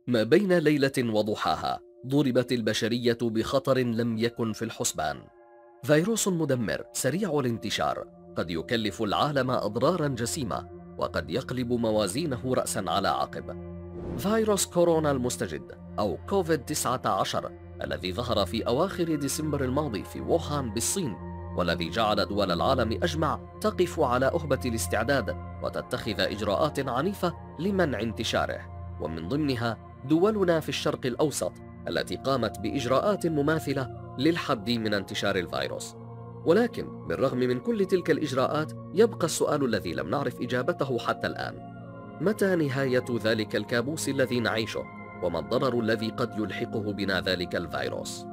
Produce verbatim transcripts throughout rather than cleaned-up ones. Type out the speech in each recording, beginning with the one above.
ما بين ليلة وضحاها ضربت البشرية بخطر لم يكن في الحسبان. فيروس مدمر سريع الانتشار قد يكلف العالم أضرارا جسيمة، وقد يقلب موازينه رأسا على عقب. فيروس كورونا المستجد أو كوفيد تسعة عشر الذي ظهر في أواخر ديسمبر الماضي في ووهان بالصين، والذي جعل دول العالم أجمع تقف على أهبة الاستعداد وتتخذ إجراءات عنيفة لمنع انتشاره، ومن ضمنها دولنا في الشرق الأوسط التي قامت بإجراءات مماثلة للحد من انتشار الفيروس. ولكن بالرغم من كل تلك الإجراءات يبقى السؤال الذي لم نعرف إجابته حتى الآن: متى نهاية ذلك الكابوس الذي نعيشه؟ وما الضرر الذي قد يلحقه بنا ذلك الفيروس؟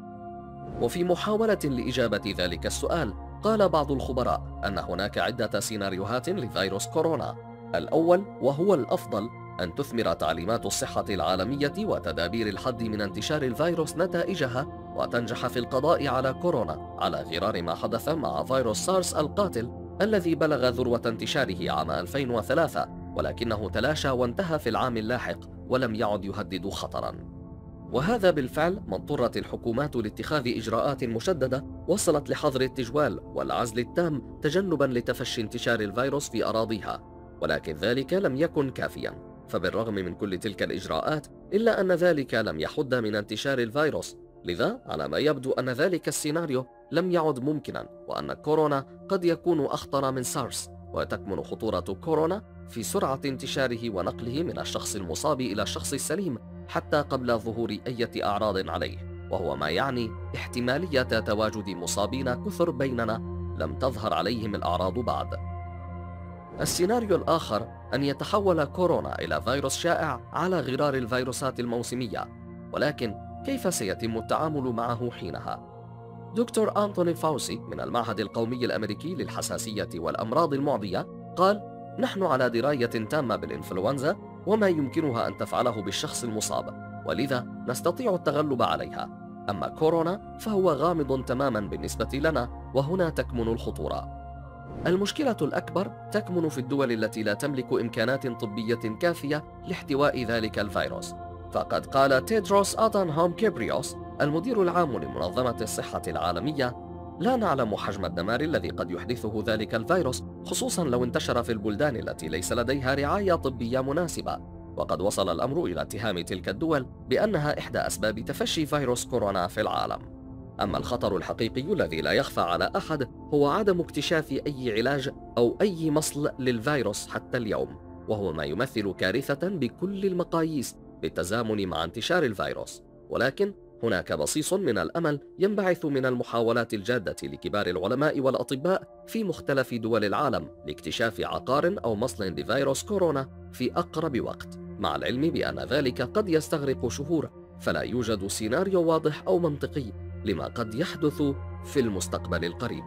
وفي محاولة لإجابة ذلك السؤال، قال بعض الخبراء أن هناك عدة سيناريوهات لفيروس كورونا. الأول وهو الأفضل أن تثمر تعليمات الصحة العالمية وتدابير الحد من انتشار الفيروس نتائجها، وتنجح في القضاء على كورونا، على غرار ما حدث مع فيروس سارس القاتل الذي بلغ ذروة انتشاره عام ألفين وثلاثة، ولكنه تلاشى وانتهى في العام اللاحق ولم يعد يهدد خطرا. وهذا بالفعل ما اضطرت الحكومات لاتخاذ إجراءات مشددة وصلت لحظر التجوال والعزل التام تجنبا لتفشي انتشار الفيروس في أراضيها. ولكن ذلك لم يكن كافيا، فبالرغم من كل تلك الإجراءات إلا أن ذلك لم يحد من انتشار الفيروس. لذا على ما يبدو أن ذلك السيناريو لم يعد ممكنا، وأن كورونا قد يكون أخطر من سارس، وتكمن خطورة كورونا في سرعة انتشاره ونقله من الشخص المصاب إلى الشخص السليم حتى قبل ظهور أي أعراض عليه، وهو ما يعني احتمالية تواجد مصابين كثر بيننا لم تظهر عليهم الأعراض بعد. السيناريو الآخر أن يتحول كورونا إلى فيروس شائع على غرار الفيروسات الموسمية، ولكن كيف سيتم التعامل معه حينها؟ دكتور أنتوني فاوسي من المعهد القومي الأمريكي للحساسية والأمراض المعدية قال: نحن على دراية تامة بالإنفلونزا وما يمكنها أن تفعله بالشخص المصاب، ولذا نستطيع التغلب عليها. أما كورونا فهو غامض تماما بالنسبة لنا، وهنا تكمن الخطورة. المشكلة الأكبر تكمن في الدول التي لا تملك إمكانات طبية كافية لاحتواء ذلك الفيروس. فقد قال تيدروس أدانهوم كيبريوس المدير العام لمنظمة الصحة العالمية: لا نعلم حجم الدمار الذي قد يحدثه ذلك الفيروس، خصوصا لو انتشر في البلدان التي ليس لديها رعاية طبية مناسبة. وقد وصل الأمر إلى اتهام تلك الدول بأنها إحدى أسباب تفشي فيروس كورونا في العالم. أما الخطر الحقيقي الذي لا يخفى على أحد هو عدم اكتشاف أي علاج أو أي مصل للفيروس حتى اليوم، وهو ما يمثل كارثة بكل المقاييس بالتزامن مع انتشار الفيروس. ولكن هناك بصيص من الأمل ينبعث من المحاولات الجادة لكبار العلماء والأطباء في مختلف دول العالم لاكتشاف عقار أو مصل لفيروس كورونا في أقرب وقت، مع العلم بأن ذلك قد يستغرق شهور، فلا يوجد سيناريو واضح أو منطقي لما قد يحدث في المستقبل القريب.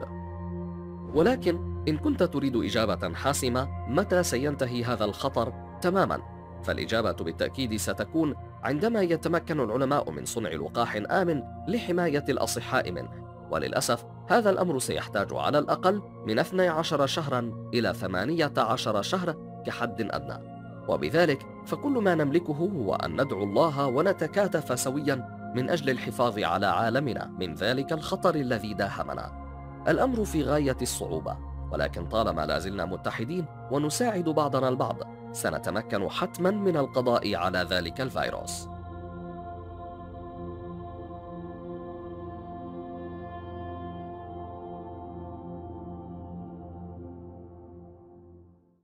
ولكن إن كنت تريد إجابة حاسمة متى سينتهي هذا الخطر تماما، فالإجابة بالتأكيد ستكون عندما يتمكن العلماء من صنع لقاح آمن لحماية الأصحاء منه. وللأسف هذا الأمر سيحتاج على الأقل من اثني عشر شهرا إلى ثمانية عشر شهر كحد أدنى. وبذلك فكل ما نملكه هو أن ندعو الله ونتكاتف سويا من أجل الحفاظ على عالمنا من ذلك الخطر الذي داهمنا. الأمر في غاية الصعوبة، ولكن طالما لازلنا متحدين ونساعد بعضنا البعض سنتمكن حتما من القضاء على ذلك الفيروس.